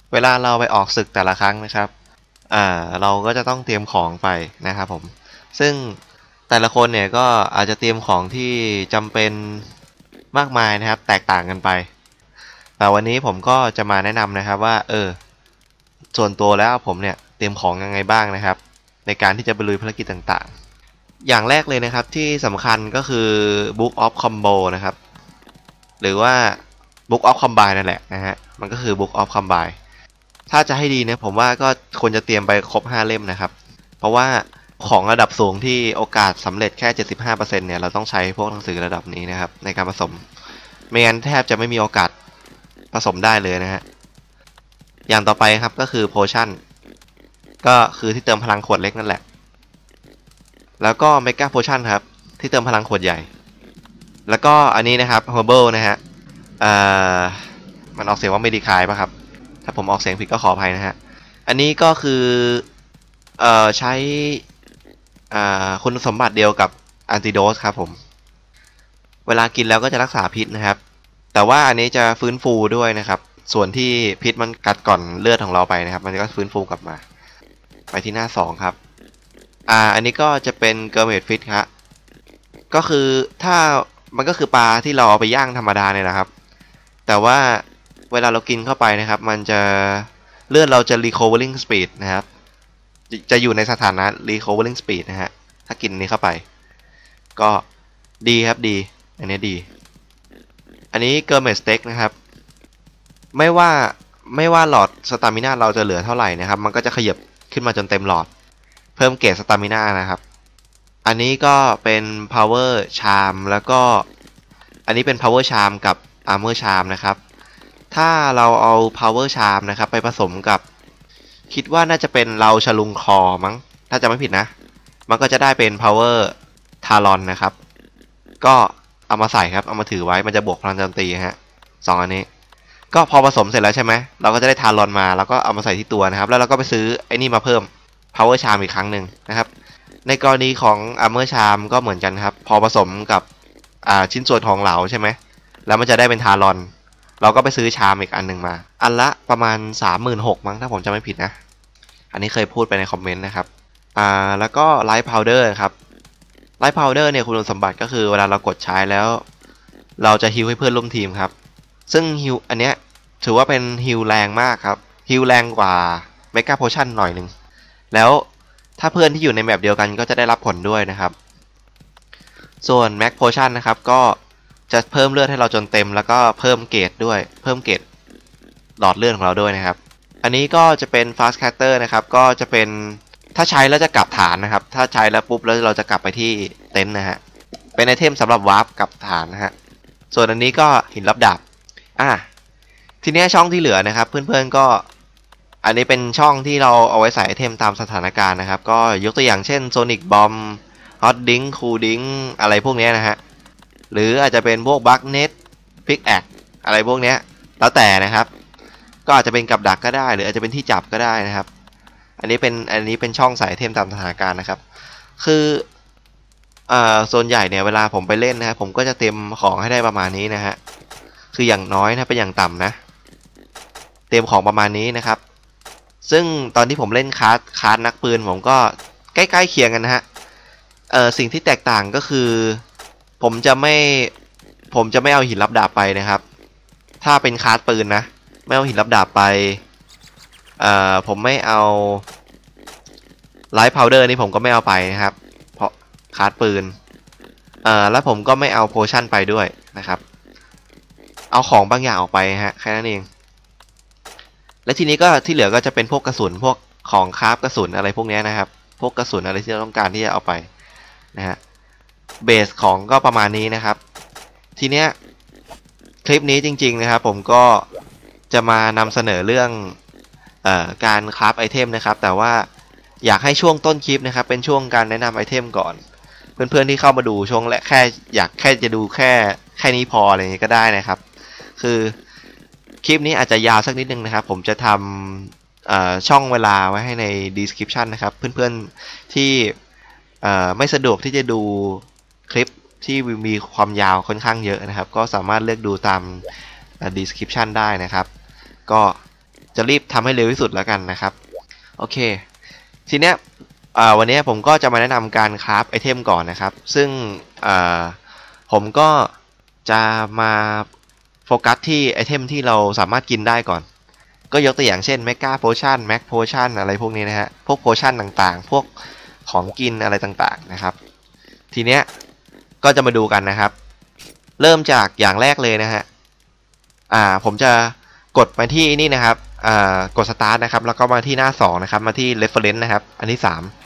เวลาเราไปออกศึกแต่ละครั้งนะครับเราก็จะต้องเตรียมของไปนะครับผมซึ่งแต่ละคนเนี่ยก็อาจจะเตรียมของที่จำเป็นมากมายนะครับแตกต่างกันไปแต่วันนี้ผมก็จะมาแนะนำนะครับว่าส่วนตัวแล้วผมเนี่ยเตรียมของยังไงบ้างนะครับในการที่จะไปลุยภารกิจต่างๆอย่างแรกเลยนะครับที่สำคัญก็คือ Book of Combo นะครับหรือว่า Book of Combine นั่นแหละนะฮะมันก็คือ Book of Combine ถ้าจะให้ดีเนี่ยผมว่าก็ควรจะเตรียมไปครบ5เล่มนะครับเพราะว่าของระดับสูงที่โอกาสสำเร็จแค่ 75% เนี่ยเราต้องใช้พวกหนังสือระดับนี้นะครับในการผสมไม่งั้นแทบจะไม่มีโอกาสผสมได้เลยนะฮะอย่างต่อไปครับก็คือ Potion ก็คือที่เติมพลังขวดเล็กนั่นแหละแล้วก็ Mega Potion ครับที่เติมพลังขวดใหญ่แล้วก็อันนี้นะครับ Herbal นะฮะมันออกเสียงว่า Medicine ป่ะครับถ้าผมออกเสียงผิดก็ขออภัยนะฮะอันนี้ก็คือใช้คุณสมบัติเดียวกับ Antidote ครับผมเวลากินแล้วก็จะรักษาพิษนะครับแต่ว่าอันนี้จะฟื้นฟูด้วยนะครับส่วนที่พิษมันกัดก่อนเลือดของเราไปนะครับมันก็ฟื้นฟูกลับมาไปที่หน้า2ครับอันนี้ก็จะเป็นเกอร์เมดฟิตครับก็คือถ้ามันก็คือปลาที่เราเอาไปย่างธรรมดาเนี่ยนะครับแต่ว่าเวลาเรากินเข้าไปนะครับมันจะเลือดเราจะ recovering speed นะครับจะอยู่ในสถานะ recovering speed นะฮะถ้ากินนี้เข้าไปก็ดีครับดีอันนี้ดีอันนี้เกอร์เมดสเต็กนะครับไม่ว่าหลอดสตามิน่าเราจะเหลือเท่าไหร่นะครับมันก็จะขยับขึ้นมาจนเต็มหลอดเพิ่มเกรดสตามิน่านะครับอันนี้ก็เป็น power charm แล้วก็อันนี้เป็น power charm กับ armor charm นะครับถ้าเราเอา power charm นะครับไปผสมกับคิดว่าน่าจะเป็นเราชลุงคอมั้งถ้าจะไม่ผิดนะมันก็จะได้เป็น power talon นะครับก็เอามาใส่ครับเอามาถือไว้มันจะบวกพลังโจมตีฮะ2อันนี้ก็พอผสมเสร็จแล้วใช่ไหมเราก็จะได้ทารอนมาแล้วก็เอามาใส่ที่ตัวนะครับแล้วเราก็ไปซื้อไอ้นี่มาเพิ่ม power charm อีกครั้งหนึ่งนะครับในกรณีของ armor charm ก็เหมือนกันครับพอผสมกับชิ้นส่วนของเหลาใช่ไหมแล้วมันจะได้เป็นทารอนเราก็ไปซื้อชามอีกอันหนึ่งมาอันละประมาณ 36,000 มั้งถ้าผมจำไม่ผิดนะอันนี้เคยพูดไปในคอมเมนต์นะครับแล้วก็ไลท์พาวเดอร์ครับไลท์พาวเดอร์เนี่ยคุณสมบัติก็คือเวลาเรากดใช้แล้วเราจะฮิลให้เพื่อนร่วมทีมครับซึ่งฮิลอันเนี้ยถือว่าเป็นฮิลแรงมากครับฮิลแรงกว่าเมกาโพชั่นหน่อยหนึ่งแล้วถ้าเพื่อนที่อยู่ในแมปเดียวกันก็จะได้รับผลด้วยนะครับส่วนแม็กโพชั่นนะครับก็จะเพิ่มเลือดให้เราจนเต็มแล้วก็เพิ่มเกรดด้วยเพิ่มเกรดหลอดเลือดของเราด้วยนะครับอันนี้ก็จะเป็น Fast Caster นะครับก็จะเป็นถ้าใช้แล้วจะกลับฐานนะครับถ้าใช้แล้วปุ๊บแล้วเราจะกลับไปที่เต็นท์นะฮะเป็นไอเทมสำหรับวาร์ปกลับฐานนะฮะส่วนอันนี้ก็หินรับดาบทีนี้ช่องที่เหลือนะครับเพื่อนๆก็อันนี้เป็นช่องที่เราเอาไว้ใส่ไอเทมตามสถานการณ์นะครับก็ยกตัวอย่างเช่น Sonic Bomb Hot Dink Cool Dink อะไรพวกนี้นะฮะหรืออาจจะเป็นพวก Bug Net Pickaxe อะไรพวกนี้แล้วแต่นะครับก็อาจจะเป็นกับดักก็ได้หรืออาจจะเป็นที่จับก็ได้นะครับอันนี้เป็นช่องใส่ไอเทมตามสถานการณ์นะครับคือส่วนใหญ่เนี่ยเวลาผมไปเล่นนะครับผมก็จะเตรียมของให้ได้ประมาณนี้นะฮะคืออย่างน้อยนะเป็นอย่างต่ำนะเตรียมของประมาณนี้นะครับซึ่งตอนที่ผมเล่นคาร์ดนักปืนผมก็ใกล้ๆเคียงกันนะฮะสิ่งที่แตกต่างก็คือผมจะไม่เอาหินรับดาบไปนะครับถ้าเป็นคาร์ดปืนนะไม่เอาหินรับดาบไปผมไม่เอาไลท์พาวเดอร์นี่ผมก็ไม่เอาไปนะครับเพราะคาร์ดปืนแล้วผมก็ไม่เอาโพชั่นไปด้วยนะครับเอาของบางอย่างออกไปฮะแค่นั้นเองและทีนี้ก็ที่เหลือก็จะเป็นพวกกระสุนพวกของคราฟกระสุนอะไรพวกนี้นะครับพวกกระสุนอะไรที่เราต้องการที่จะเอาไปนะฮะเบสของก็ประมาณนี้นะครับทีเนี้ยคลิปนี้จริงๆนะครับผมก็จะมานำเสนอเรื่องการคราฟไอเทมนะครับแต่ว่าอยากให้ช่วงต้นคลิปนะครับเป็นช่วงการแนะนำไอเทมก่อนเพื่อนๆที่เข้ามาดูช่วงแรกอยากจะดูแค่นี้พออะไรอย่างนี้ก็ได้นะครับคือคลิปนี้อาจจะยาวสักนิดนึงนะครับผมจะทำช่องเวลาไว้ให้ใน description นะครับเพื่อนๆที่ไม่สะดวกที่จะดูคลิปที่มีความยาวค่อนข้างเยอะนะครับก็สามารถเลือกดูตาม description ได้นะครับก็จะรีบทำให้เร็วที่สุดแล้วกันนะครับโอเคทีเนี้ยวันนี้ผมก็จะมาแนะนำการคราฟไอเทมก่อนนะครับซึ่งผมก็จะมาโฟกัสที่ไอเทมที่เราสามารถกินได้ก่อนก็ยกตัวอย่างเช่นเมกาโพชั่นแม็กโพชั่นอะไรพวกนี้นะฮะพวกโพชั่นต่างๆพวกของกินอะไรต่างๆนะครับทีเนี้ยก็จะมาดูกันนะครับเริ่มจากอย่างแรกเลยนะฮะผมจะกดมาที่นี่นะครับกด start นะครับแล้วก็มาที่หน้า2นะครับมาที่ reference นะครับอันที่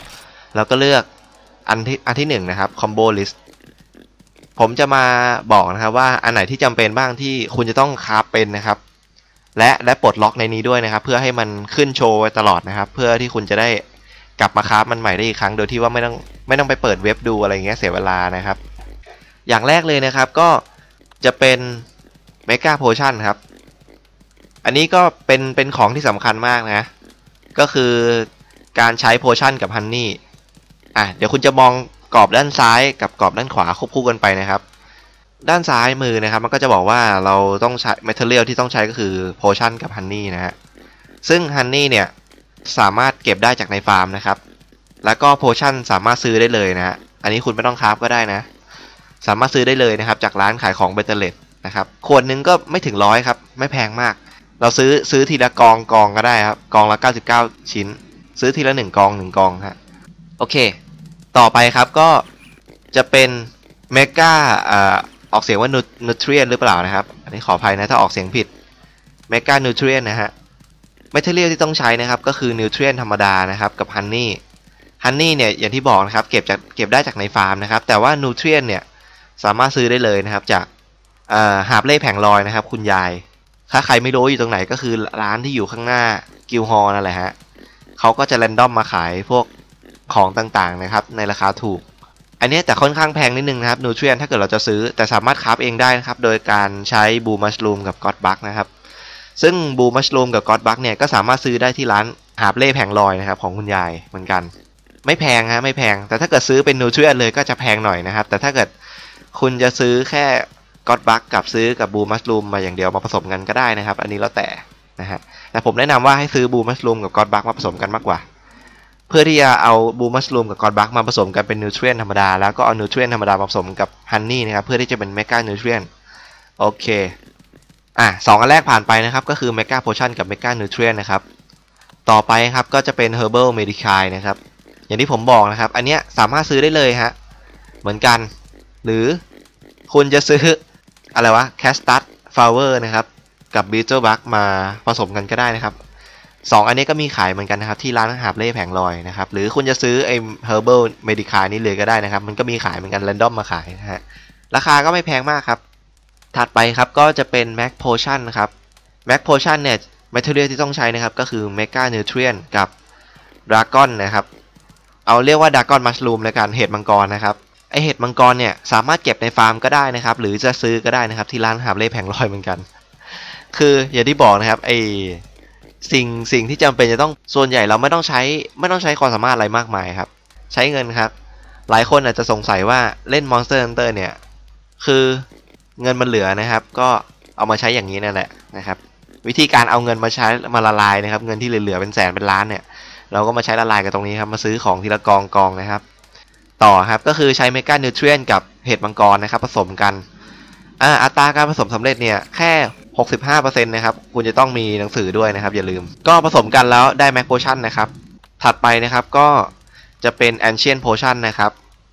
3แล้วก็เลือกอันที่1นะครับ combo list ผมจะมาบอกนะครับว่าอันไหนที่จำเป็นบ้างที่คุณจะต้องคราฟเป็นนะครับและปลดล็อกในนี้ด้วยนะครับเพื่อให้มันขึ้นโชว์ไว้ตลอดนะครับเพื่อที่คุณจะได้กลับมาคราฟมันใหม่ได้อีกครั้งโดยที่ว่าไม่ต้องไปเปิดเว็บดูอะไรเงี้ยเสียเวลานะครับอย่างแรกเลยนะครับก็จะเป็นเมกาโพชั่นครับอันนี้ก็เป็นของที่สำคัญมากนะก็คือการใช้โพชั่นกับฮันนี่เดี๋ยวคุณจะมองกรอบด้านซ้ายกับกรอบด้านขวาควบคู่กันไปนะครับด้านซ้ายมือนะครับมันก็จะบอกว่าเราต้องใช้ material ที่ต้องใช้ก็คือโพชั่นกับฮันนี่นะฮะซึ่งฮันนี่เนี่ยสามารถเก็บได้จากในฟาร์มนะครับแล้วก็โพชั่นสามารถซื้อได้เลยนะฮะอันนี้คุณไม่ต้องคราฟก็ได้นะสามารถซื้อได้เลยนะครับจากร้านขายของเบเตอร์เลตนะครับขวดนึงก็ไม่ถึง100ครับไม่แพงมากเราซื้อทีละกองก็ได้ครับกองละ99ชิ้นซื้อทีละ1กองฮะโอเคต่อไปครับก็จะเป็นเมกาออกเสียงว่านูทรีนหรือเปล่านะครับอันนี้ขออภัยนะถ้าออกเสียงผิดเมกานูทรีนนะฮะแมทเทอเรียลที่ต้องใช้นะครับก็คือนิวทรีนธรรมดานะครับกับฮันนี่เนี่ยอย่างที่บอกนะครับเก็บได้จากในฟาร์มนะครับแต่ว่านูทรีนเนี่ยสามารถซื้อได้เลยนะครับจากหาบเล่แผงลอยนะครับคุณยายถ้าใครไม่รู้อยู่ตรงไหนก็คือร้านที่อยู่ข้างหน้ากิลฮอลนั่นแหละฮะเขาก็จะแรนดอมมาขายพวกของต่างๆนะครับในราคาถูกอันนี้แต่ค่อนข้างแพงนิดนึงนะครับนูทรีนถ้าเกิดเราจะซื้อแต่สามารถคราฟเองได้นะครับโดยการใช้บูมัชรูมกับก็อดบัคนะครับซึ่งบูมัชรูมกับก็อดบัคเนี่ยก็สามารถซื้อได้ที่ร้านหาบเล่แผงลอยนะครับของคุณยายเหมือนกันไม่แพงฮะไม่แพงแต่ถ้าเกิดซื้อเป็นนูทรีนเลยก็จะแพงหน่อยนะครับแต่ถ้าเกิดคุณจะซื้อแค่ก็อดบัคกับซื้อกับบูมัชรูมมาอย่างเดียวมาผสมกันก็ได้นะครับอันนี้แล้วแต่นะฮะแต่ผมแนะนำว่าให้ซื้อบูมัชรูมกับก็อดบัคมาผสมกันมากกว่าเพื่อที่จะเอาบูมัชรูมกับก็อดบัคมาผสมกันเป็นนิวทรีนธรรมดาแล้วก็เอานิวทรีนธรรมดามาผสมกับฮันนี่นะครับเพื่อที่จะเป็นเมกานิวทรีนโอเค2อันแรกผ่านไปนะครับก็คือเมกาโพชั่นกับเมกานิวทรีนนะครับต่อไปครับก็จะเป็น Herbal Medicine นะครับอย่างที่ผมบอกนะครับอันเนี้ยสามารถซื้อได้เลยฮะเหมือนกันหรือคุณจะซื้ออะไรวะ Cactus Flower นะครับกับ Beetle Bark มาผสมกันก็ได้นะครับ2อันนี้ก็มีขายเหมือนกันนะครับที่ร้านหาบเล่แผงลอยนะครับหรือคุณจะซื้อไอ้ Herbal Medicine นี่เลยก็ได้นะครับมันก็มีขายเหมือนกัน Random มาขายนะฮะราคาก็ไม่แพงมากครับถัดไปครับก็จะเป็น Mac Potion นะครับ Mac Potion เนี่ย Material ที่ต้องใช้นะครับก็คือ Mega Nutrient กับ Dragon นะครับเอาเรียกว่า Dragon Mushroom เลยกันเห็ดมังกรนะครับไอเห็ดมังกรเนี่ยสามารถเก็บในฟาร์มก็ได้นะครับหรือจะซื้อก็ได้นะครับที่ร้านหาบเล่แผงลอยเหมือนกันคืออย่างที่บอกนะครับไอสิ่งที่จำเป็นจะต้องส่วนใหญ่เราไม่ต้องใช้ความสามารถอะไรมากมายครับใช้เงินครับหลายคนอาจจะสงสัยว่าเล่น Monster Hunter เนี่ยคือเงินมันเหลือนะครับก็เอามาใช้อย่างนี้นั่นแหละนะครับวิธีการเอาเงินมาใช้มาละลายนะครับเงินที่เหลือเป็นแสนเป็นล้านเนี่ยเราก็มาใช้ละลายกันตรงนี้ครับมาซื้อของทีละกองนะครับต่อครับก็คือใช้เมกานิวทรีนกับเห็ดมังกรนะครับผสมกันอัตราการผสมสำเร็จเนี่ยแค่ 65% นะครับคุณจะต้องมีหนังสือด้วยนะครับอย่าลืมก็ผสมกันแล้วได้แม็กโพชั่นนะครับถัดไปนะครับก็จะเป็น Ancient Potion นะครับ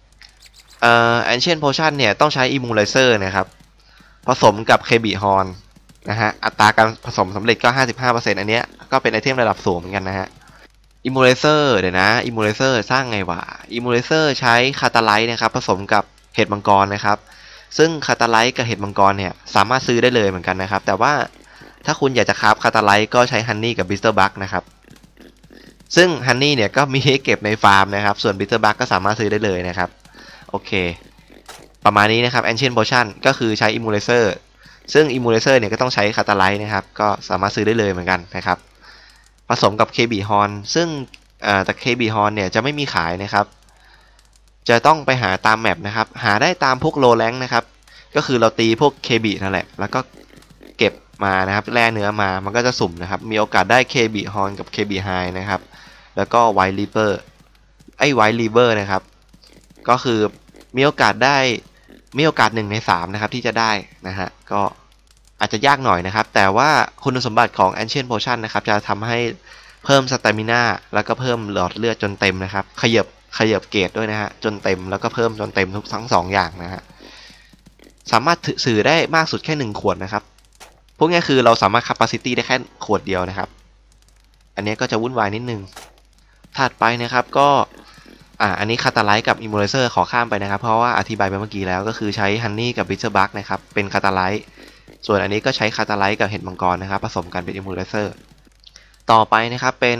Ancient Potion เนี่ยต้องใช้ Immunizer นะครับผสมกับ KB Horn นะฮะอัตราการผสมสำเร็จก็ 55% อันเนี้ยก็เป็นไอเทมระดับสูงเหมือนกันนะฮะ Immunizer เดี๋ยวนะ Immunizer สร้างไงวะ Immunizer ใช้คาตาไลท์นะครับผสมกับเห็ดมังกรนะครับซึ่งคาตาไลท์กับเห็ดมังกรเนี่ยสามารถซื้อได้เลยเหมือนกันนะครับแต่ว่าถ้าคุณอยากจะคราฟคาตาไลท์ก็ใช้ฮันนี่กับบิสเตอร์บัคนะครับซึ่งฮันนี่เนี่ยก็มีให้เก็บในฟาร์มนะครับส่วนบิสเตอร์บัคก็สามารถซื้อได้เลยนะครับโอเคประมาณนี้นะครับ Ancient Potion ก็คือใช้ Immunizer ซึ่ง Immunizer เนี่ยก็ต้องใช้คาตาไลท์นะครับก็สามารถซื้อได้เลยเหมือนกันนะครับผสมกับ KB Horn ซึ่งแต่ KB Horn เนี่ยจะไม่มีขายนะครับจะต้องไปหาตามแมปนะครับหาได้ตามพวกโลแรงนะครับก็คือเราตีพวก KB นั่นแหละแล้วก็เก็บมานะครับแร่เนื้อมามันก็จะสุ่มนะครับมีโอกาสได้ KB Horn กับ KB High นะครับแล้วก็ White Reaper White Reaver นะครับก็คือมีโอกาส1 ใน 3นะครับที่จะได้นะฮะก็อาจจะยากหน่อยนะครับแต่ว่าคุณสมบัติของ Ancient Potion นะครับจะทำให้เพิ่มสเตมิน่าแล้วก็เพิ่มหลอดเลือดจนเต็มนะครับขยับเกรดด้วยนะฮะจนเต็มแล้วก็เพิ่มจนเต็มทั้ง2อย่างนะฮะสามารถสื่อได้มากสุดแค่1ขวดนะครับพวกนี้คือเราสามารถ capacity ได้แค่ขวดเดียวนะครับอันนี้ก็จะวุ่นวายนิดนึงถัดไปนะครับก็อันนี้คาตาไลท์กับอิมูเลเซอร์ขอข้ามไปนะครับเพราะว่าอธิบายไปเมื่อกี้แล้วก็คือใช้ฮันนี่กับบิชเชอร์บัคนะครับเป็นคาตาไลท์ส่วนอันนี้ก็ใช้คาตาไลท์กับเห็ดมังกรนะครับผสมกันเป็นอิมูเลเซอร์ต่อไปนะครับเป็น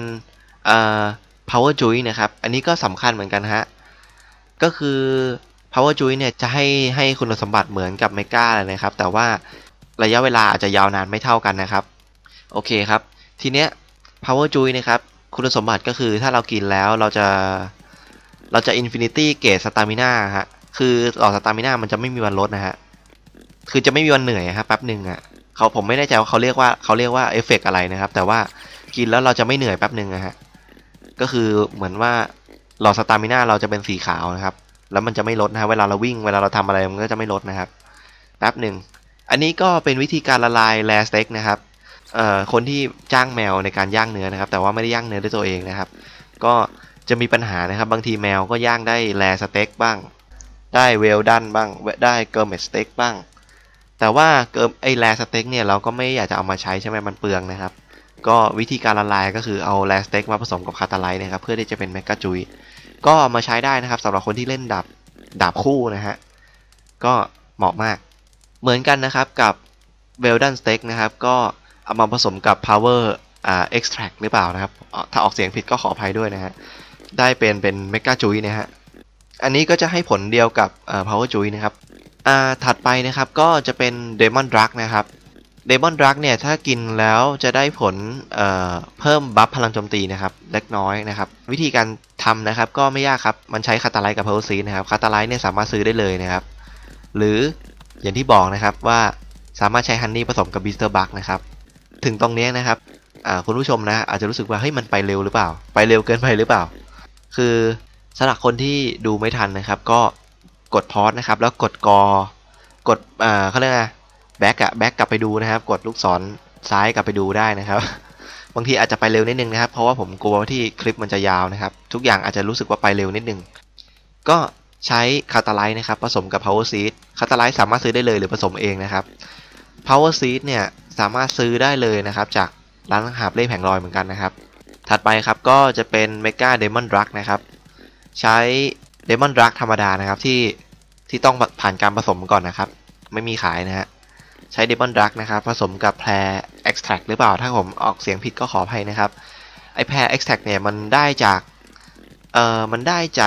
power juice นะครับอันนี้ก็สำคัญเหมือนกันฮะก็คือ power juice เนี่ยจะให้คุณสมบัติเหมือนกับเมกาเลยนะครับแต่ว่าระยะเวลาอาจจะยาวนานไม่เท่ากันนะครับโอเคครับทีเนี้ย power juice นะครับคุณสมบัติก็คือถ้าเรากินแล้วเราจะ infinity เกรด stamina ฮะคือหลอด stamina มันจะไม่มีวันลดนะฮะคือจะไม่มีวันเหนื่อยครับแป๊บหนึ่งผมไม่แน่ใจว่าเขาเรียกว่าเอฟเฟกต์อะไรนะครับแต่ว่ากินแล้วเราจะไม่เหนื่อยแป๊บหนึ่งนะฮะก็คือเหมือนว่าหลอด stamina เราจะเป็นสีขาวนะครับแล้วมันจะไม่ลดนะฮะเวลาเราวิ่งเวลาเราทำอะไรมันก็จะไม่ลดนะครับแป๊บหนึ่งอันนี้ก็เป็นวิธีการละลายแรสเต็กนะครับคนที่จ้างแมวในการย่างเนื้อนะครับแต่ว่าไม่ได้ย่างเนื้อด้วยตัวเองนะครับก็จะมีปัญหานะครับบางทีแมวก็ย่างได้แรสเต็กบ้างได้เวลดันบ้างได้เกอร์เมตสเต็กบ้างแต่ว่าแรสเต็กเนี่ยเราก็ไม่อยากจะเอามาใช้ใช่ไหมมันเปลืองนะครับก็วิธีการละลายก็คือเอาแรสเต็กมาผสมกับคาตาไลท์นะครับเพื่อที่จะเป็นเมกาจุยก็มาใช้ได้นะครับสำหรับคนที่เล่นดาบคู่นะฮะก็เหมาะมากเหมือนกันนะครับกับเวลดันสเต็กนะครับก็เอามาผสมกับ power extract หรือเปล่านะครับถ้าออกเสียงผิดก็ขออภัยด้วยนะฮะได้เป็นเมกาจุยนะฮะอันนี้ก็จะให้ผลเดียวกับpower จุยนะครับถัดไปนะครับก็จะเป็น Demon Drug นะครับ Demon Drug เนี่ยถ้ากินแล้วจะได้ผลเพิ่มบัฟพลังโจมตีนะครับเล็กน้อยนะครับวิธีการทำนะครับก็ไม่ยากครับมันใช้คาตาไลท์กับ Power Seed นะครับคาตาไลท์เนี่ยสามารถซื้อได้เลยนะครับหรืออย่างที่บอกนะครับว่าสามารถใช้ฮันนี่ผสมกับบิสเตอร์บัคนะครับถึงตรงนี้นะครับคุณผู้ชมนะอาจจะรู้สึกว่าเฮ้ยมันไปเร็วหรือเปล่าไปเร็วเกินไปหรือเปล่าคือสำหรับคนที่ดูไม่ทันนะครับก็กดพอสนะครับแล้วกดเขาเรียกอะไรแบ็กกลับไปดูนะครับกดลูกศรซ้ายกลับไปดูได้นะครับบางทีอาจจะไปเร็วนิดนึงนะครับเพราะว่าผมกลัวว่าที่คลิปมันจะยาวนะครับทุกอย่างอาจจะรู้สึกว่าไปเร็วนิดนึงก็ใช้คาตาไลท์นะครับผสมกับ Power Seed คาตาไลท์สามารถซื้อได้เลยหรือผสมเองนะครับ Power Seed เนี่ยสามารถซื้อได้เลยนะครับจากร้านหาบเล่แผงลอยเหมือนกันนะครับถัดไปครับก็จะเป็น Mega Demon Drug นะครับใช้ Demon Drug ธรรมดานะครับที่ต้องผ่านการผสมก่อนนะครับไม่มีขายนะฮะใช้ Demon Drug นะครับผสมกับแพร Extract หรือเปล่าถ้าผมออกเสียงผิดก็ขออภัยนะครับไอแพร Extract เนี่ยมันได้จากมัน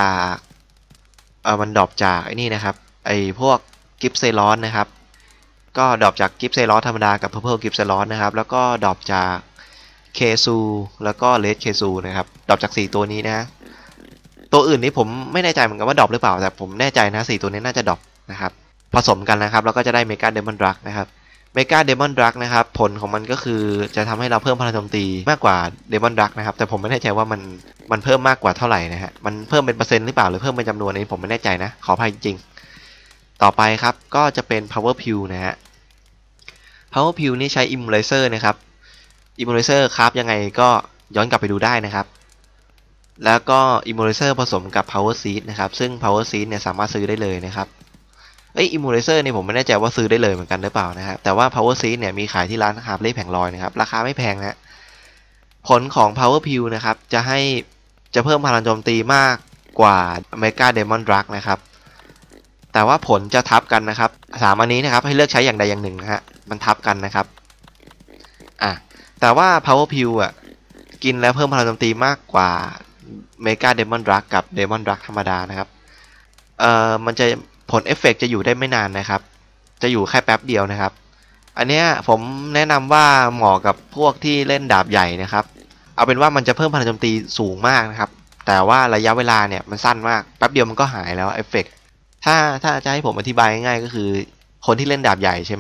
ดรอปจากไอ้นี่นะครับไอพวกกิฟเซลอนนะครับก็ดรอปจากกิฟเซลอนธรรมดากับ Purple กิฟเซลอนนะครับแล้วก็ดรอปจากเคซูแล้วก็เลดเคซูนะครับดรอปจาก4ตัวนี้นะตัวอื่นนี้ผมไม่แน่ใจเหมือนกันว่าดรอปหรือเปล่าแต่ผมแน่ใจนะ4ตัวนี้น่าจะดรอปนะครับผสมกันนะครับแล้วก็จะได้เมกาเดมอนดรักนะครับเมกาเดมอนดรักนะครับผลของมันก็คือจะทำให้เราเพิ่มพลังโจมตีมากกว่าเดมอนดรักนะครับแต่ผมไม่แน่ใจว่ามันเพิ่มมากกว่าเท่าไหร่นะฮะมันเพิ่มเป็นเปอร์เซ็นต์หรือเปล่าหรือเพิ่มเป็นจำนวนนี้ผมไม่แน่ใจนะขออภัยจริงๆต่อไปครับก็จะเป็น power pill นะฮะ power pill นี่ใช้ immunizer นะครับ immunizer ครับยังไงก็ย้อนกลับไปดูได้นะครับแล้วก็ immunizer ผสมกับ power seed นะครับซึ่ง power seed เนี่ยสามารถซื้อได้เลยนะครับimmunizer เนี่ยผมไม่แน่ใจว่าซื้อได้เลยเหมือนกันหรือเปล่านะครับแต่ว่า power seed เนี่ยมีขายที่ร้านหาบเล่แผงลอยนะครับราคาไม่แพงนะผลของ power pill นะครับจะเพิ่มพลังโจมตีมากกว่า mega demon drug นะครับแต่ว่าผลจะทับกันนะครับ3อันนี้นะครับให้เลือกใช้อย่างใดอย่างหนึ่งนะฮะมันทับกันนะครับแต่ว่า power pill กินแล้วเพิ่มพลังโจมตีมากกว่า mega demon drug กับ demon drug ธรรมดานะครับมันจะผลเอฟเฟกต์จะอยู่ได้ไม่นานนะครับจะอยู่แค่แป๊บเดียวนะครับอันนี้ผมแนะนำว่าเหมาะกับพวกที่เล่นดาบใหญ่นะครับเอาเป็นว่ามันจะเพิ่มพลังโจมตีสูงมากนะครับแต่ว่าระยะเวลาเนี่ยมันสั้นมากแป๊บเดียวมันก็หายแล้วเอฟเฟกต์ถ้าจะให้ผมอธิบายง่ายๆก็คือคนที่เล่นดาบใหญ่ใช่ไหม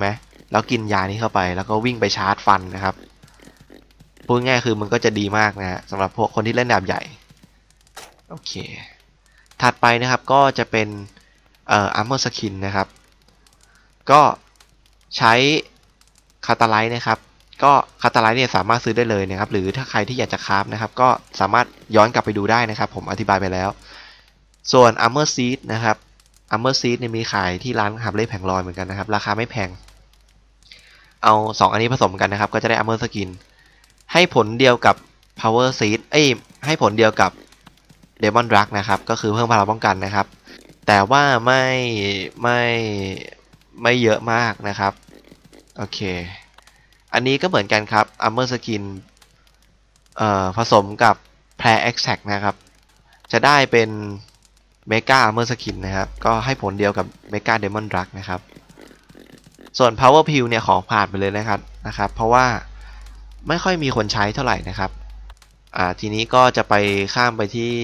แล้วกินยานี้เข้าไปแล้วก็วิ่งไปชาร์จฟันนะครับพูดง่ายคือมันก็จะดีมากนะฮะสำหรับพวกคนที่เล่นดาบใหญ่โอเคถัดไปนะครับก็จะเป็นarmor skin นะครับก็ใช้คาตาไลท์นะครับก็คาตาไลท์เนี่ยสามารถซื้อได้เลยนะครับหรือถ้าใครที่อยากจะคราฟนะครับก็สามารถย้อนกลับไปดูได้นะครับผมอธิบายไปแล้วส่วน armor seed นะครับ armor seed เนี่ยมีขายที่ร้านหาบเล่แผงลอยเหมือนกันนะครับราคาไม่แพงเอา2อันนี้ผสมกันนะครับก็จะได้ armor skin ให้ผลเดียวกับ power seed ให้ผลเดียวกับ demon drug นะครับก็คือเพิ่มพลังป้องกันนะครับแต่ว่าไม่ไม่เยอะมากนะครับโอเคอันนี้ก็เหมือนกันครับ armor skin ผสมกับ Prayer Extract นะครับจะได้เป็น Mega Armor Skin นะครับก็ให้ผลเดียวกับ Mega Demon Drug นะครับส่วน Power Pill เนี่ยขอผ่านไปเลยนะครับเพราะว่าไม่ค่อยมีคนใช้เท่าไหร่นะครับทีนี้ก็จะไปข้ามไปที่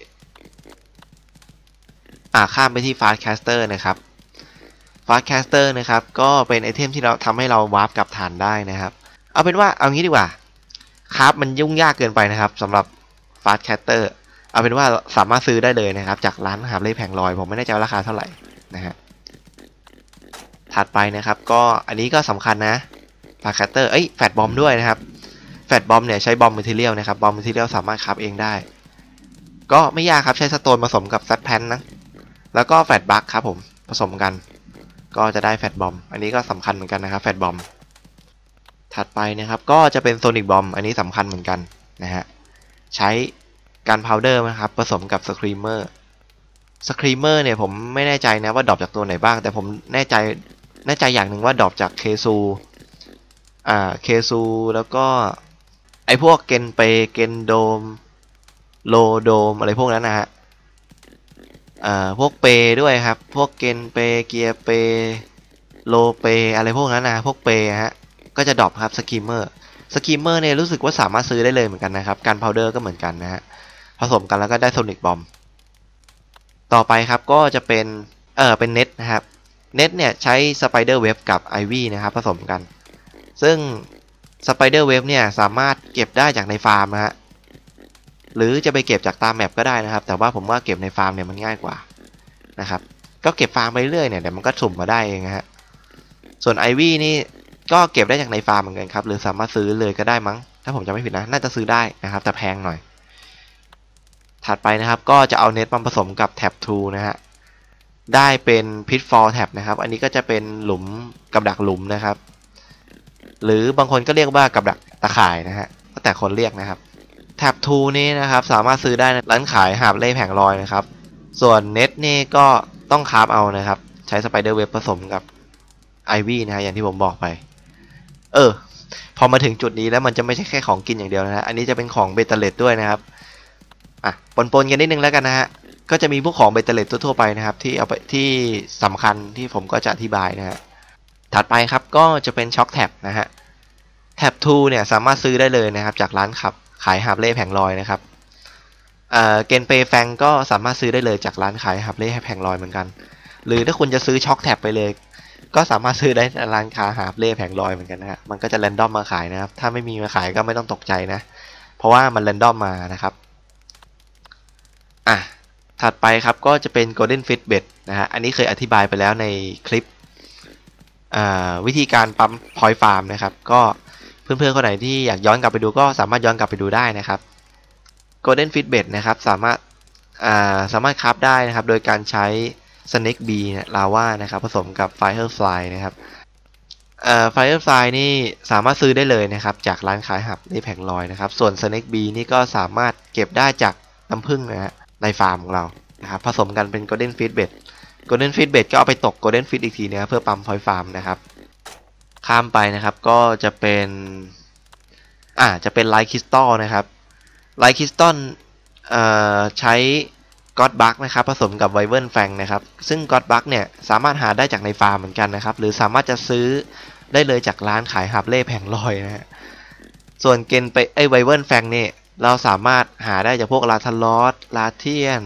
Fast Caster นะครับ Fast Caster นะครับก็เป็นไอเทมที่เราทำให้เราวาร์ปกลับฐานได้นะครับเอาเป็นว่าเอางี้ดีกว่าครับมันยุ่งยากเกินไปนะครับสำหรับ Fast Caster เอาเป็นว่าสามารถซื้อได้เลยนะครับจากร้านหาบเล่แผงลอยผมไม่แน่ใจราคาเท่าไหร่นะฮะถัดไปนะครับก็อันนี้ก็สำคัญนะ Fast Caster แฟตบอมด้วยนะครับแฟตบอมเนี่ยใช้บอมเมทีเรียลนะครับบอมเมทีเรียลสามารถคราฟเองได้ก็ไม่ยากครับใช้สโตนผสมกับแฟตแพนนะแล้วก็แฟตบัคครับผมผสมกันก็จะได้แฟตบอมอันนี้ก็สำคัญเหมือนกันนะครับแฟตบอมถัดไปนะครับก็จะเป็นโซนิกบอมอันนี้สำคัญเหมือนกันนะฮะใช้การพาวเดอร์นะครับผสมกับสครีมเมอร์เนี่ยผมไม่แน่ใจนะว่าดรอปจากตัวไหนบ้างแต่ผมแน่ใจอย่างหนึ่งว่าดรอปจากเคซูแล้วก็ไอพวกเกนเปเกนโดมโลโดมอะไรพวกนั้นนะฮะพวกเปด้วยครับพวกเกนเปเกียเปโลเปอะไรพวกนั้นนะพวกเปฮะก็จะดรอปครับสกิมเมอร์เนี่ยรู้สึกว่าสามารถซื้อได้เลยเหมือนกันนะครับการพาวเดอร์ก็เหมือนกันนะฮะผสมกันแล้วก็ได้โซนิกบอมต่อไปครับก็จะเป็นเป็นเน็ตนะครับเน็ตเนี่ยใช้สไปเดอร์เว็บกับไอวี่นะครับผสมกันซึ่งสไปเดอร์เว็บเนี่ยสามารถเก็บได้จากในฟาร์มนะฮะหรือจะไปเก็บจากตามแมปก็ได้นะครับแต่ว่าผมว่าเก็บในฟาร์มเนี่ยมันง่ายกว่านะครับก็เก็บฟาร์มไปเรื่อยเนี่ยเดี๋ยวมันก็สุ่มมาได้เองฮะส่วนไอวี่นี่ก็เก็บได้จากในฟาร์มเหมือนกันครับหรือสามารถซื้อเลยก็ได้มั้งถ้าผมจำไม่ผิดนะน่าจะซื้อได้นะครับแต่แพงหน่อยถัดไปนะครับก็จะเอาเน็ตมาผสมกับแท็บ2นะฮะได้เป็น Pitfall Tab นะครับอันนี้ก็จะเป็นหลุมกับดักหลุมนะครับหรือบางคนก็เรียกว่ากับดักตะข่ายนะฮะก็แต่คนเรียกนะครับแท็บ2นี้นะครับสามารถซื้อได้ในร้านขายหาบเล่แผงลอยนะครับส่วนเน็ตนี่ก็ต้องคราฟเอานะครับใช้สไปเดอร์เว็บผสมกับไอวี่นะฮะอย่างที่ผมบอกไปพอมาถึงจุดนี้แล้วมันจะไม่ใช่แค่ของกินอย่างเดียวนะฮะอันนี้จะเป็นของเบตเตอร์เลดด้วยนะครับปนกันนิดนึงแล้วกันนะฮะก็จะมีพวกของเบตเตอร์เลดทั่วไปนะครับที่เอาไปที่สำคัญที่ผมก็จะอธิบายนะฮะถัดไปครับก็จะเป็นช็อคแท็บนะฮะแท็บ2เนี่ยสามารถซื้อได้เลยนะครับจากร้านขายหาบเล่แผงลอยนะครับเกนเปแฟงก็สามารถซื้อได้เลยจากร้านขายหาบเล่แผงลอยเหมือนกันหรือถ้าคุณจะซื้อช็อคแท็บไปเลยก็สามารถซื้อได้ในร้านค้าหาบเล่แผงลอยเหมือนกันนะฮะมันก็จะแรนดอมมาขายนะครับถ้าไม่มีมาขายก็ไม่ต้องตกใจนะเพราะว่ามันแรนดอมมานะครับถัดไปครับก็จะเป็น Golden Fitbit นะฮะอันนี้เคยอธิบายไปแล้วในคลิปวิธีการปั๊ม Point Farm นะครับก็เพื่อนๆคนไหนที่อยากย้อนกลับไปดูก็สามารถย้อนกลับไปดูได้นะครับ Golden Fitbit นะครับสามารถคราฟได้นะครับโดยการใช้ Snake Bee ลาวานะครับผสมกับ Firefly นะครับFirefly นี่สามารถซื้อได้เลยนะครับจากร้านขายหับในแผงลอยนะครับส่วน Snake Bee นี่ก็สามารถเก็บได้จากน้ำผึ้งนะฮะในฟาร์มของเรานะครับผสมกันเป็น Golden Fitbit Golden Fitbit ก็เอาไปตก Golden Fit อีกทีนะเพื่อปั๊ม Point Farm นะครับข้ามไปนะครับก็จะเป็นLight Crystal นะครับ Light Crystalใช้ God Bug นะครับผสมกับ Wyvern Fang นะครับซึ่ง God Bug เนี่ยสามารถหาได้จากในฟาร์มเหมือนกันนะครับหรือสามารถจะซื้อได้เลยจากร้านขายหาบเล่แผงลอยนะฮะส่วนเกนไปWyvern Fang เนี่ยเราสามารถหาได้จากพวกลาทลอสลาเทียน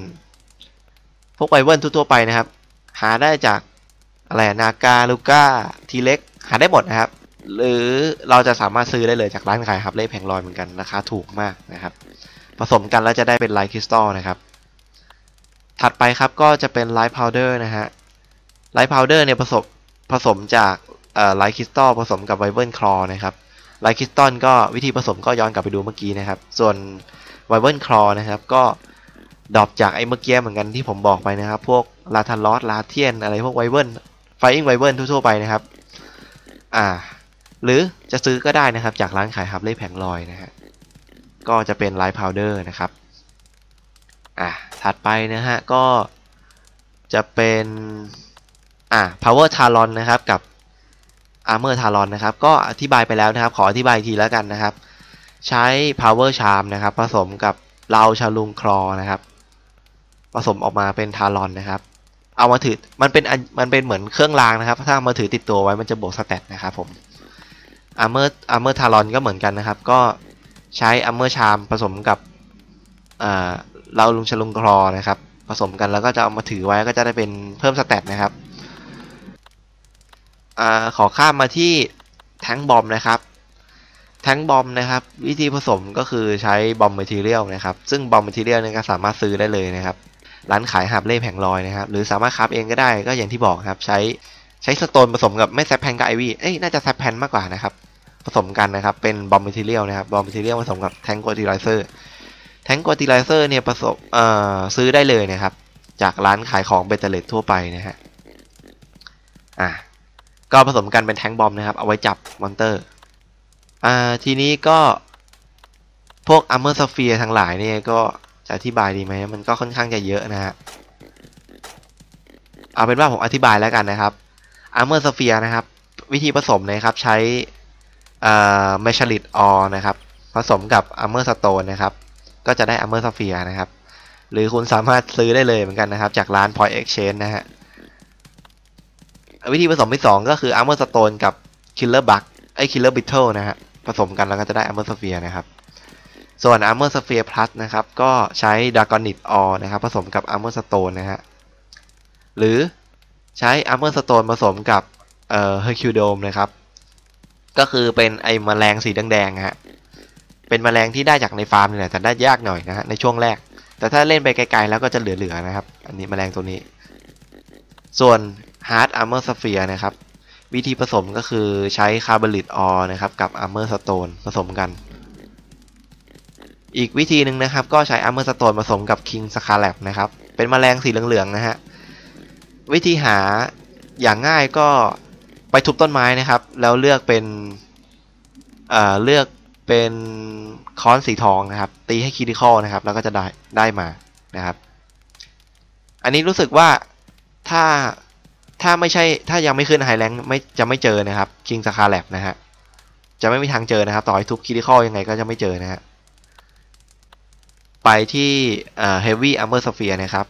พวกไวเวิร์นทั่วๆไปนะครับหาได้จากอะไรนาการูก้าทีเล็กหาได้หมดนะครับหรือเราจะสามารถซื้อได้เลยจากร้านขายฮับเล่แผงลอยเหมือนกันราคาถูกมากนะครับผสมกันแล้วจะได้เป็นไลท์คริสตัลนะครับถัดไปครับก็จะเป็นไลท์พาวเดอร์นะฮะไลท์พาวเดอร์เนี่ยผสมจากไลท์คริสตัลผสมกับไวเบิลคลอนะครับไลท์คริสตัลก็วิธีผสมก็ย้อนกลับไปดูเมื่อกี้นะครับส่วนไวเบิลคลอนะครับก็ดรอปจากไอ้เมื่อกี้เหมือนกันที่ผมบอกไปนะครับพวกลาทันลอสลาเทียนอะไรพวกไวเบิลไฟอิงไวเบิลทั่วๆไปนะครับหรือจะซื้อก็ได้นะครับจากร้านขายฮับเล่แผงลอยนะฮะก็จะเป็นไลท์พาวเดอร์นะครับถัดไปนะฮะก็จะเป็นpower talon นะครับกับ armor talon นะครับก็อธิบายไปแล้วนะครับขออธิบายอีกทีแล้วกันนะครับใช้ power charm นะครับผสมกับเราชาลุงคลอนะครับผสมออกมาเป็น talon นะครับเอามาถือมันเป็นเหมือนเครื่องรางนะครับถ้ามาถือติดตัวไว้มันจะบวกสเตตนะครับผม armor talon ก็เหมือนกันนะครับก็ใช้ armor charm ผสมกับเราลุงชลุงคลอนะครับผสมกันแล้วก็จะเอามาถือไว้ก็จะได้เป็นเพิ่มสเตตนะครับขอข้ามมาที่แทงบอมนะครับแทงบอมนะครับวิธีผสมก็คือใช้บอมแมทีเรียลนะครับซึ่งบอมแมทีเรียลเนี่ยก็สามารถซื้อได้เลยนะครับร้านขายฮับเล่แผงลอยนะครับหรือสามารถคราฟเองก็ได้ก็อย่างที่บอกครับใช้สโตนผสมกับไม่แซปแพนกับไอวี่น่าจะแซปแพนมากกว่านะครับผสมกันนะครับเป็นบอมแมทีเรียลนะครับบอมแมทีเรียลผสมกับแทงโกติไลเซอร์แทงโกติไลเซอร์เนี่ยผสมซื้อได้เลยนะครับจากร้านขายของเบเตอร์เลตทั่วไปนะฮะก็ผสมกันเป็นแทงบอมนะครับเอาไว้จับมอนเตอร์ทีนี้ก็พวก Armor Sphere ทั้งหลายเนี่ยก็จะอธิบายดีไหมมันก็ค่อนข้างจะเยอะนะฮะเอาเป็นว่าผมอธิบายแล้วกันนะครับ Armor Sphere นะครับวิธีผสมนะครับใช้Mechalit Ore นะครับผสมกับ Armor Stone นะครับก็จะได้ Armor Sphere นะครับหรือคุณสามารถซื้อได้เลยเหมือนกันนะครับจากร้าน Point Exchange นะฮะวิธีผสมที่2ก็คือ Armor Stone กับ Killer Bug Killer Beetle นะฮะผสมกันแล้วก็จะได้ Armor Sphere นะครับส่วน Armor Sphere Plus นะครับก็ใช้ Dragonite Ore นะครับผสมกับ Armor Stone นะฮะหรือใช้ Armor Stone ผสมกับHercudome นะครับก็คือเป็นไอ้แมลงสีแดงๆฮะเป็นแมลงที่ได้จากในฟาร์มนี่แหละแต่ได้ยากหน่อยนะฮะในช่วงแรกแต่ถ้าเล่นไปไกลๆแล้วก็จะเหลือๆนะครับอันนี้แมลงตัวนี้ส่วน Hard Armor Sphere นะครับวิธีผสมก็คือใช้ Carbonite Ore นะครับกับ Armor Stone ผสมกันอีกวิธีหนึ่งนะครับก็ใช้ Armor Stone ผสมกับ King Scarab นะครับเป็นแมลงสีเหลืองๆนะฮะวิธีหาอย่างง่ายก็ไปทุบต้นไม้นะครับแล้วเลือกเป็นค้อนสีทองนะครับตีให้คริติคอลนะครับแล้วก็จะได้มานะครับอันนี้รู้สึกว่าถ้าไม่ใช่ถ้ายังไม่ขึ้นไฮแลนด์จะไม่เจอนะครับ King Scarab นะฮะจะไม่มีทางเจอนะครับต่อให้ทุบคริติคอลยังไงก็จะไม่เจอนะฮะไปที่Heavy Armor Sphere นะครับ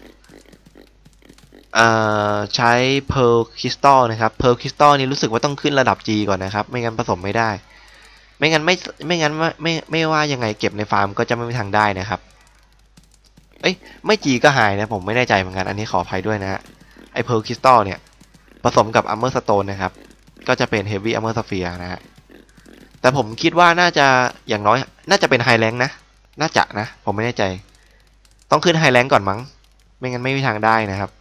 ใช้ Pearl Crystal นะครับ Pearl Crystal นี่รู้สึกว่าต้องขึ้นระดับ G ก่อนนะครับไม่งั้นผสมไม่ได้ไม่งั้นไม่ว่ายังไงเก็บในฟาร์มก็จะไม่มีทางได้นะครับไม่ G ก็หายนะผมไม่แน่ใจเหมือนกันอันนี้ขออภัยด้วยนะฮะไอ้ Pearl Crystal เนี่ยผสมกับ Armor Stone นะครับก็จะเป็น Heavy Armor Sphere นะฮะแต่ผมคิดว่าน่าจะอย่างน้อยน่าจะเป็น High Rank นะน่าจะนะผมไม่แน่ใจต้องขึ้น High Rank ก่อนมั้งไม่งั้นไม่มีทางได้นะครับ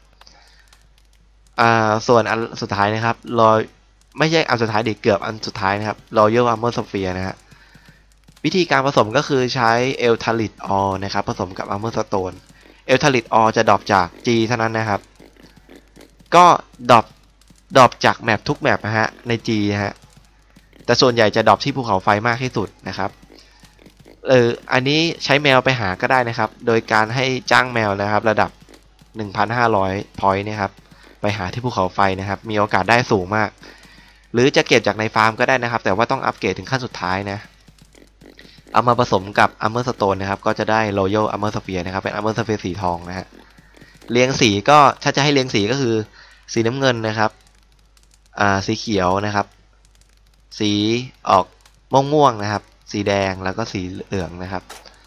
ส่วนอันสุดท้ายนะครับไม่ใช่อันสุดท้ายดิเกือบอันสุดท้ายนะครับ Royal Armor Sphere นะฮะวิธีการผสมก็คือใช้ Eltalit Ore นะครับผสมกับ Armor Stone Eltalit Ore จะดรอปจาก G เท่านั้นนะครับก็ดรอปจากแมปทุกแมปนะฮะใน G นะฮะแต่ส่วนใหญ่จะดรอปที่ภูเขาไฟมากที่สุดนะครับอันนี้ใช้แมวไปหาก็ได้นะครับโดยการให้จ้างแมวนะครับระดับ 1,500 point นะครับไปหาที่ภูเขาไฟนะครับมีโอกาสได้สูงมากหรือจะเก็บจากในฟาร์มก็ได้นะครับแต่ว่าต้องอัปเกรดถึงขั้นสุดท้ายนะเอามาผสมกับ Armor Stone นะครับก็จะได้ Royal Armor Sphere นะครับเป็น Armor Sphere สีทองนะฮะเรียงสีก็ถ้าจะให้เรียงสีก็คือสีน้ำเงินนะครับสีเขียวนะครับสีออกม่วงนะครับสีแดงแล้วก็สีเหลืองนะครับ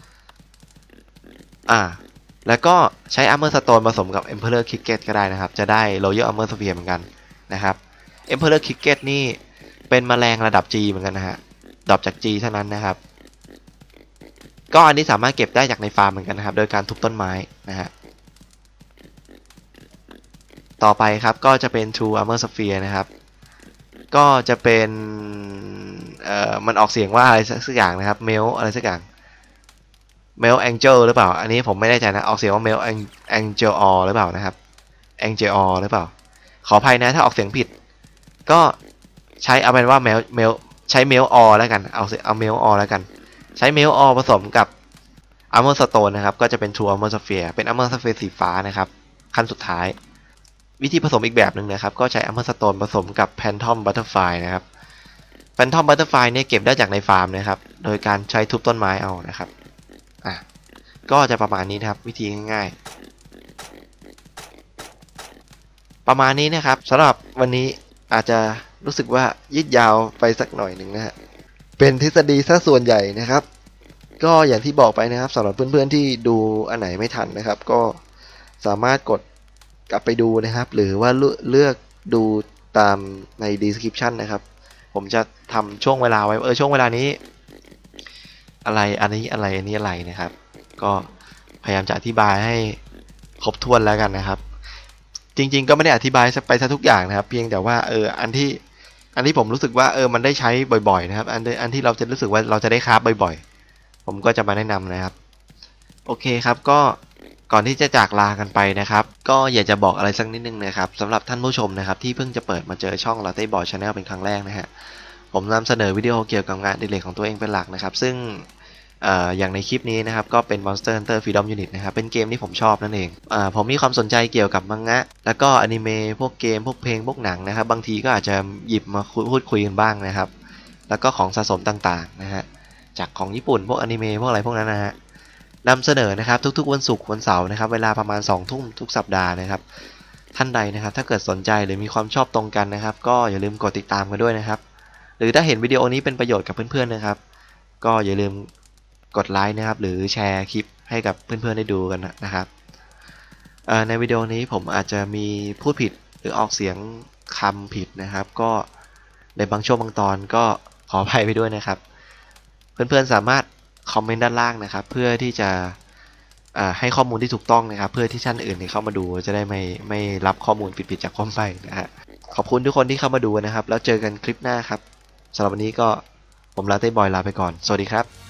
แล้วก็ใช้ Armor Stone ผสมกับ Emperor Cricket ก็ได้นะครับจะได้ Royal Armor Sphere เหมือนกันนะครับ Emperor Cricket นี่เป็นแมลงระดับ G เหมือนกันนะฮะดรอปจาก G เท่านั้นนะครับก็อันนี้สามารถเก็บได้จากในฟาร์มเหมือนกันนะครับโดยการทุบต้นไม้นะฮะต่อไปครับก็จะเป็น True Armor Sphere นะครับก็จะเป็นมันออกเสียงว่าอะไรสักอย่างนะครับ Mel อะไรสักอย่าง Mel Angel หรือเปล่าอันนี้ผมไม่แน่ใจนะออกเสียงว่า Mel Angel Or หรือเปล่านะครับ Angel Or หรือเปล่าขออภัยนะถ้าออกเสียงผิดก็ใช้เอาเป็นว่า Mel ใช้ Mel Or แล้วกันเอา Mel Or แล้วกันใช้ Mel Or ผสมกับ Armor Stone นะครับก็จะเป็น True Armor Sphere เป็น Armor Sphere สีฟ้านะครับขั้นสุดท้ายวิธีผสมอีกแบบหนึ่งนะครับก็ใช้ Armor Stone ผสมกับ Phantom Butterfly นะครับ Phantom Butterfly เนี่ยเก็บได้จากในฟาร์มนะครับโดยการใช้ทุบต้นไม้เอานะครับก็จะประมาณนี้นะครับวิธีง่ายๆประมาณนี้นะครับสำหรับวันนี้อาจจะรู้สึกว่ายืดยาวไปสักหน่อยหนึ่งนะฮะเป็นทฤษฎีซะส่วนใหญ่นะครับก็อย่างที่บอกไปนะครับสำหรับเพื่อนๆที่ดูอันไหนไม่ทันนะครับก็สามารถกดกลับไปดูนะครับหรือว่าเลือกดูตามใน description นะครับผมจะทำช่วงเวลาไว้ช่วงเวลานี้อะไรอันนี้อะไรนะครับก็พยายามจะอธิบายให้ครบถ้วนแล้วกันนะครับจริงๆก็ไม่ได้อธิบายไปซะทุกอย่างนะครับเพียงแต่ว่าอันที่ผมรู้สึกว่ามันได้ใช้บ่อยๆนะครับอันที่เราจะรู้สึกว่าเราจะได้คราฟบ่อยๆผมก็จะมาแนะนำนะครับโอเคครับก็ก่อนที่จะจากลากันไปนะครับก็อยากจะบอกอะไรสักนิดนึงนะครับสำหรับท่านผู้ชมนะครับที่เพิ่งจะเปิดมาเจอช่อง Latte Boy Channel เป็นครั้งแรกนะฮะผมนำเสนอวิดีโอเกี่ยวกับงานอดิเรกของตัวเองเป็นหลักนะครับซึ่งอย่างในคลิปนี้นะครับก็เป็น Monster Hunter Freedom Unit นะครับเป็นเกมที่ผมชอบนั่นเองผมมีความสนใจเกี่ยวกับมังงะแล้วก็อนิเมะพวกเกมพวกเพลงพวกหนังนะครับบางทีก็อาจจะหยิบมาพูดคุยกันบ้างนะครับแล้วก็ของสะสมต่างๆนะฮะจากของญี่ปุ่นพวกอนิเมะพวกอะไรพวกนั้นนะฮะนำเสนอนะครับทุกๆวันศุกร์วันเสาร์นะครับเวลาประมาณ2 ทุ่มทุกสัปดาห์นะครับท่านใดนะครับถ้าเกิดสนใจหรือมีความชอบตรงกันนะครับก็อย่าลืมกดติดตามกันด้วยนะครับหรือถ้าเห็นวิดีโอนี้เป็นประโยชน์กับเพื่อนๆนะครับก็อย่าลืมกดไลค์นะครับหรือแชร์คลิปให้กับเพื่อนๆได้ดูกันนะครับในวิดีโอนี้ผมอาจจะมีพูดผิดหรือออกเสียงคำผิดนะครับก็ในบางช่วงบางตอนก็ขออภัยไปด้วยนะครับเพื่อนๆสามารถคอมเมนต์ด้านล่างนะครับเพื่อที่จะให้ข้อมูลที่ถูกต้องนะครับเพื่อที่ท่านอื่นที่เข้ามาดูจะได้ไม่รับข้อมูลผิดๆจากผมไปนะฮะขอบคุณทุกคนที่เข้ามาดูนะครับแล้วเจอกันคลิปหน้าครับสำหรับวันนี้ก็ผมลาเต้บอยลาไปก่อนสวัสดีครับ